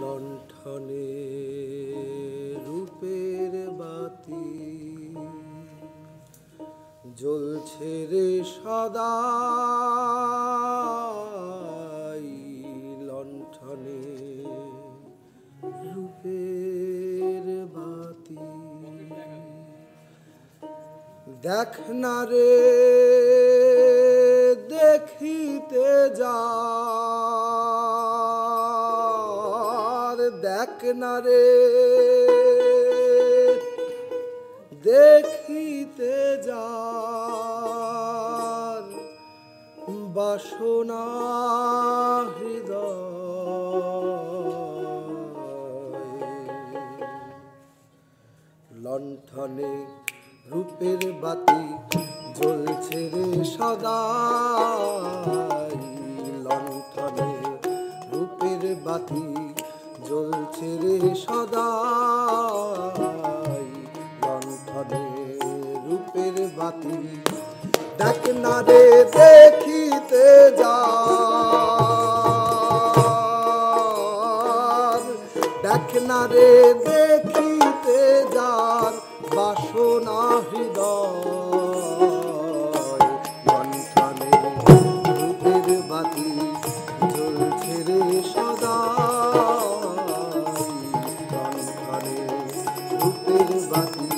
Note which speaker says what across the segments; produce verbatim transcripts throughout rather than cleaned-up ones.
Speaker 1: লণ্ঠনে রূপের বাতি জ্বলছে রে সদা লণ্ঠনে রূপের বাতি দেখ না রে দেখিতে যা দেখ না রে দেখিতে যার বাসনা হৃদয় লণ্ঠনে রূপের বাতি জ্বলছে রে সদা লণ্ঠনে রূপের বাতি জ্বলছে রে সদা লণ্ঠনে রূপের বাতি দেখ না রে দেখিতে যা দেখ না রে দেখিতে যার বাসনা হৃদয় লণ্ঠনে রূপের বাতি জ্বলছে রে সদা লণ্ঠনে রূপের বাতি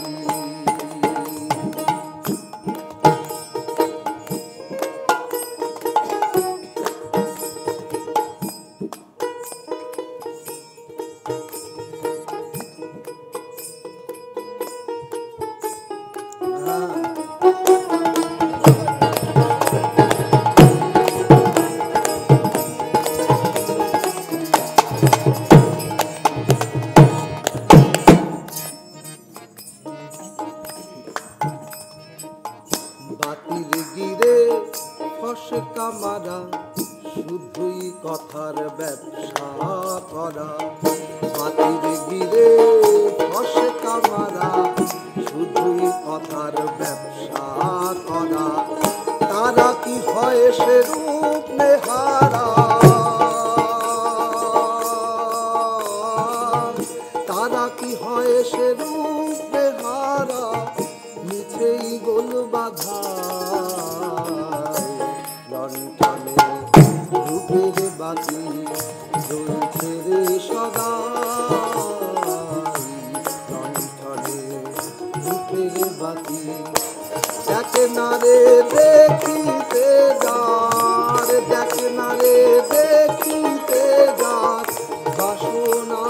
Speaker 1: বাতির গিরে ফসকা মারা শুধুই কথার ব্যবসা করা বাতির গিরে ফসকা মারা শুধুই কথার ব্যবসা করা তারা কি হয় সে রূপ নেহারা তারা কি হয় সে রূপ নেহারা মিছেই গোল বাধা লণ্ঠনে রূপের বাতি জ্বলছে রে সদা লণ্ঠনে রূপের বাতি দেখ না রে দেখিতে যার দেখ না রে দেখিতে যার বাসনা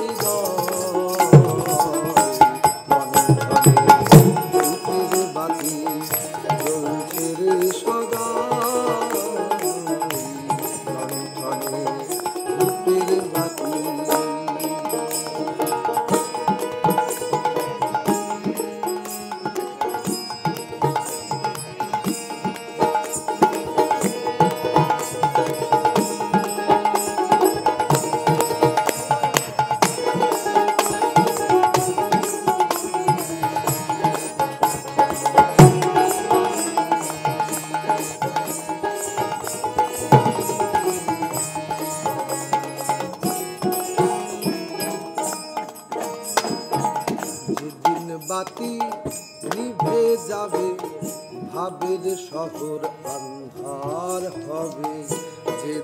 Speaker 1: বাতি নিভে যাবে ভাবের শহর আন্ধার হবে যে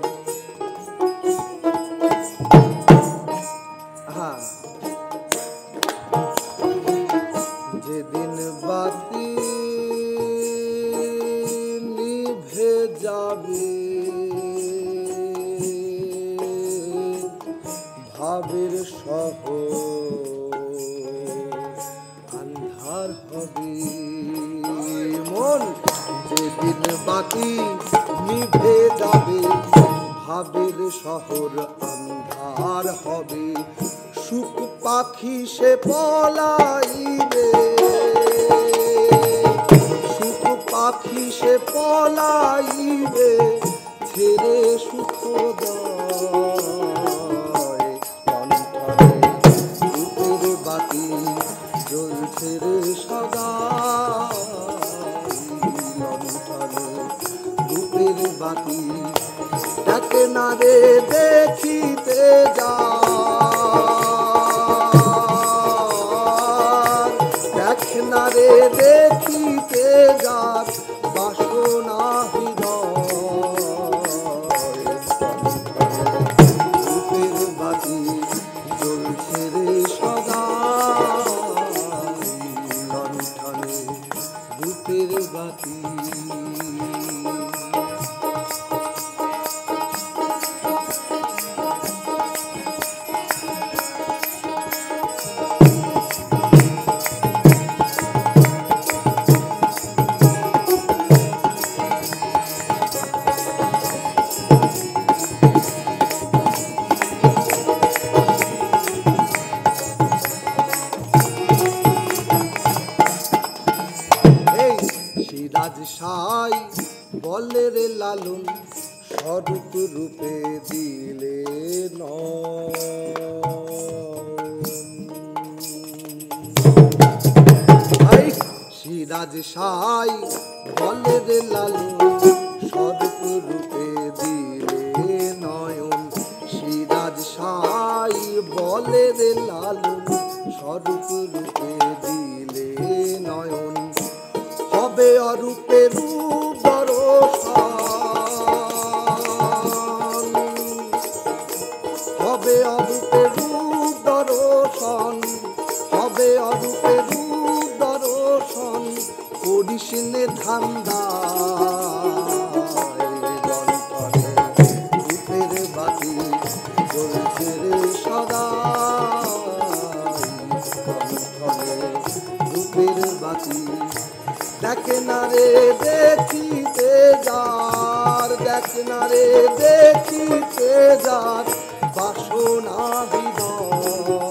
Speaker 1: হ্যাঁ যেদিন বাতি নিভে যাবে ভাবের শহর আন্ধার হবে মন যেদিন বাতি নিভে যাবে ভাবের শহর আন্ধার হবে সুখ পাখি সে পলাইবে সুখ পাখি সে পলাইবে ছেড়ে সুখ রূপের বাতি জ্বলছে রে সদা লণ্ঠনে রূপের বাতি দেখ না রে দেখিতে যা অরূপ রূপে দিলে নয় সিরাজ সাই বলে রে লালু স্বরূপ রূপে দিলে নয়ন সিরাজ সাই বলে রে লালু স্বরূপ রূপে দিলে নয়ন হবে অরূপে রূপ দর্শন হবে অরূপে রূপ দর্শন হবে অরূপে রূপ দর্শন করিস নে ধান্দা রূপের বাতি জ্বলছে রে সদা রূপের বাতি দেখে না রে দেখিতে যার দেখে না রে দেখিতে যার বাসনা হৃদয়